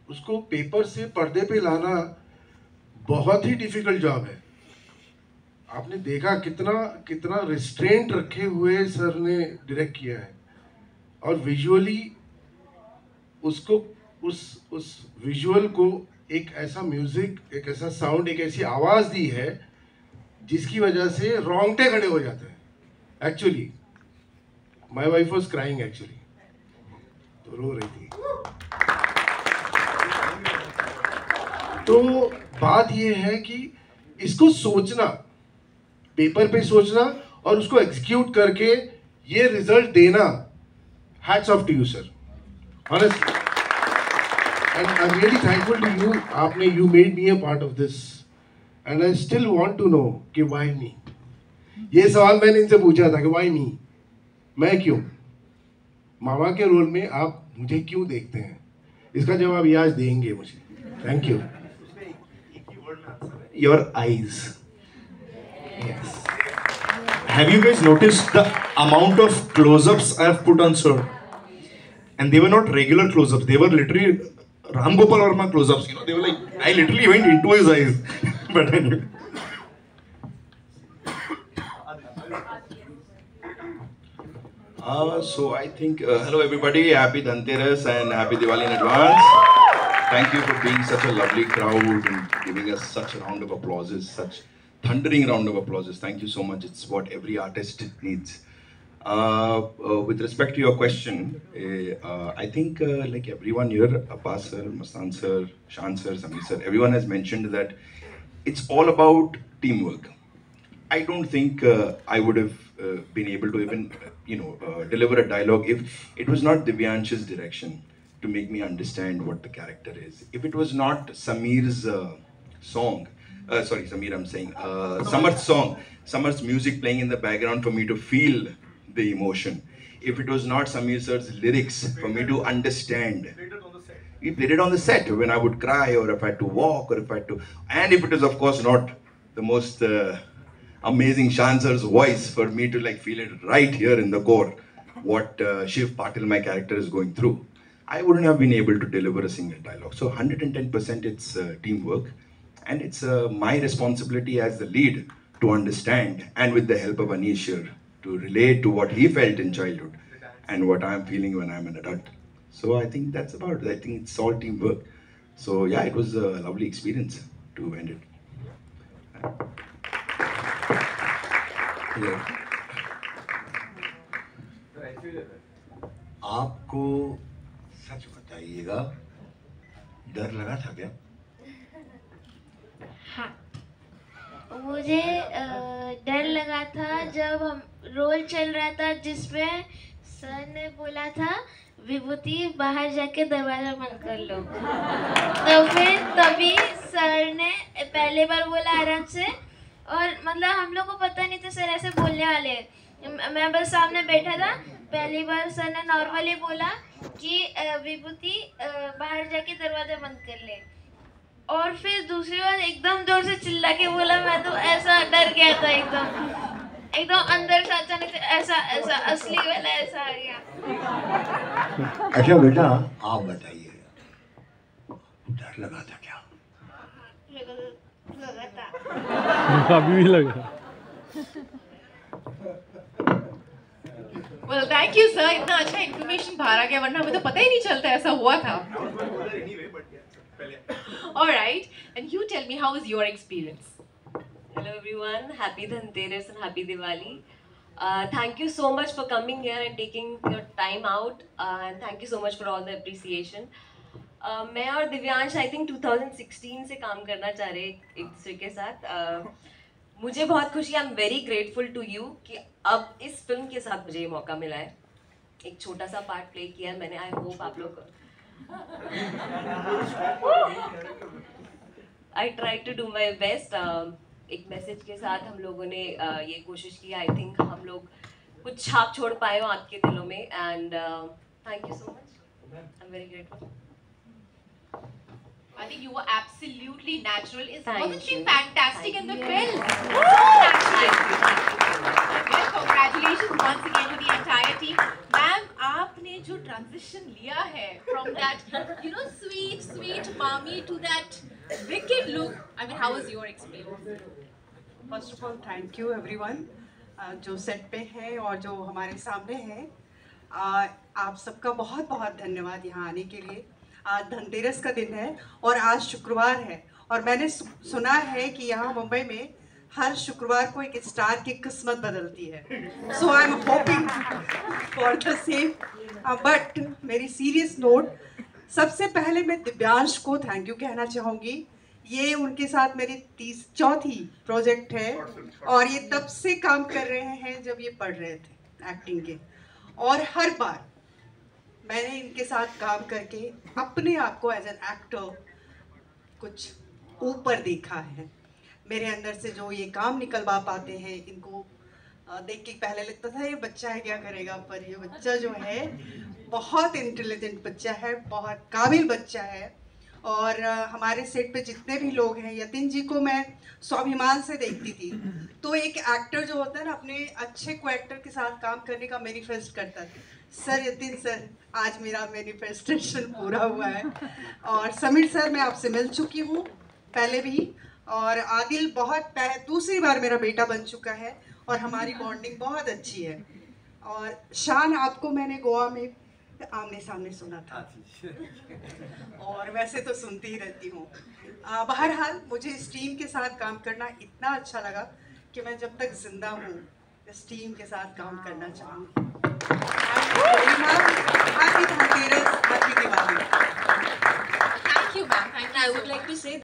उसको पेपर से पर्दे पे लाना बहुत ही डिफिकल्ट जॉब है। आपने देखा कितना कितना रिस्ट्रेंट रखे हुए सर ने डायरेक्ट किया है, और विजुअली उसको उस विजुअल को एक ऐसा म्यूजिक, एक ऐसा साउंड, एक ऐसी आवाज दी है जिसकी वजह से रोंगटे खड़े हो जाते हैं। Actually my wife was crying actually, तो रो रही थी। तो बात ये है कि इसको सोचना, पेपर पे सोचना और उसको एग्जीक्यूट करके ये रिजल्ट देना, hats off to you sir, honestly, and I'm really thankful to you. आपने you made me a part of this, and I still want to know कि why me? ये सवाल मैंने इनसे पूछा था कि why me? मैं क्यों? मामा के रोल में आप मुझे क्यों देखते हैं? इसका जवाब ये आज देंगे मुझे। Thank you. Your eyes. Yes. Have you guys noticed the amount of close-ups I have put on sir? And they were not regular close-ups. They were literally Ram Gopal Varma close-ups. You know, they were like, I literally went into his eyes. But anyway. So I think, hello everybody, happy Dhanteras and happy Diwali in advance. Thank you for being such a lovely crowd and giving us such a round of applauses, such thundering round of applauses. Thank you so much. It's what every artist needs. With respect to your question, I think like everyone here, Abbas sir, Mastan sir, Shan sir, Samir sir, everyone has mentioned that it's all about teamwork. I don't think I would have been able to even, deliver a dialogue if it was not Divyansh's direction to make me understand what the character is. If it was not Samir's song, Samir, I'm saying, Samarth's song, Samarth's music playing in the background for me to feel the emotion. If it was not Samir sir's lyrics for me to understand. We played it on the set when I would cry, or if I had to walk, or if I had to, and if it is of course not the most amazing Shan sir's voice for me to like feel it right here in the core, what Shiv Patil, my character, is going through, I wouldn't have been able to deliver a single dialogue. So 110% it's teamwork, and it's my responsibility as the lead to understand, and with the help of Anish here, to relate to what he felt in childhood and what I'm feeling when I'm an adult. So I think that's about it. I think it's all teamwork. So yeah, it was a lovely experience to end it. Yeah. आपको सच बताइएगा, डर लगा था क्या? हाँ, मुझे डर लगा था जब हम रोल चल रहा था जिसमें सर ने बोला था विभूति बाहर जाके दरवाजा बंद कर लो। तो फिर तभी सर ने पहले बार बोला आराम से, और मतलब हम लोग को पता नहीं था सर ऐसे बोलने वाले हैं। मैं बस सामने बैठा था, पहली बार सर ने नॉर्मली बोला कि विभूति बाहर जाके दरवाजा बंद कर ले, और फिर दूसरी बार एकदम जोर से चिल्ला के बोला। मैं तो ऐसा डर गया था, एकदम अंदर से अचानक से ऐसा असली वाला ऐसा आ गया। अच्छा बेटा, आप बताइए, डर लगा था क्या? लगा था। अभी भी लगा। Well, thank you sir, इतना अच्छा इन्फॉर्मेशन बाहर आ गया, वरना हमें तो पता ही नहीं चलता ऐसा हुआ था। All right, and you tell me, how was your experience? Hello everyone, happy Dhanteras and happy Diwali. Thank you so much for coming here and taking your time out, and thank you so much for all the appreciation. मैं और Divyansh I think 2016 से काम करना चाह रहे एक दूसरे के साथ। मुझे बहुत खुशी, I am very grateful to you कि अब इस फिल्म के साथ मुझे ये मौका मिला है। एक छोटा सा पार्ट प्ले किया है मैंने। आई होप आप लोग I try to do my best. एक मैसेज के साथ हम लोगों ने ये कोशिश की। आई थिंक हम लोग कुछ छाप छोड़ पाए हो आपके दिलों में, and thank you so much. I am very grateful. I think you were absolutely natural. Thank Wasn't she you. fantastic in the film? Thank Well, congratulations once again to the entire team. Ma'am, आपने आपने जो transition लिया है from that sweet mommy to that wicked look, I mean, how was your experience? First of all thank you everyone जो set पे है और जो हमारे सामने है। आप सबका बहुत बहुत धन्यवाद यहाँ आने के लिए। आज धनतेरस का दिन है और आज शुक्रवार है और मैंने सुना है कि यहाँ मुंबई में हर शुक्रवार को एक स्टार की किस्मत बदलती है। So I am hoping for the same. But मेरी सीरियस नोट, सबसे पहले मैं दिव्यांश को थैंक यू कहना चाहूँगी। ये उनके साथ मेरी चौथी प्रोजेक्ट है और ये तब से काम कर रहे हैं जब ये पढ़ रहे थे एक्टिंग के, और हर बार मैंने इनके साथ काम करके अपने आप को एज एन एक्टर कुछ ऊपर देखा है। मेरे अंदर से जो ये काम निकलवा पाते हैं, इनको देख के पहले लगता था ये बच्चा है क्या करेगा, पर ये बच्चा जो है बहुत इंटेलिजेंट बच्चा है, बहुत काबिल बच्चा है। और हमारे सेट पे जितने भी लोग हैं, यतिन जी को मैं स्वाभिमान से देखती थी। तो एक एक्टर जो होता है ना, अपने अच्छे को एक्टर के साथ काम करने का मैनिफेस्ट करता है। सर यतिन सर, आज मेरा मैनिफेस्टेशन पूरा हुआ है। और समीर सर, मैं आपसे मिल चुकी हूँ पहले भी, और आदिल दूसरी बार मेरा बेटा बन चुका है और हमारी बॉन्डिंग बहुत अच्छी है। और शान, आपको मैंने गोवा में आमने सामने सुना था और वैसे तो सुनती ही रहती हूँ। बहरहाल मुझे इस टीम के साथ काम करना इतना अच्छा लगा कि मैं जब तक जिंदा हूँ इस टीम के साथ काम करना चाहूँगी। Happy Dhanteras, happy Diwali. Thank you, ma'am. Thank you. I would like to say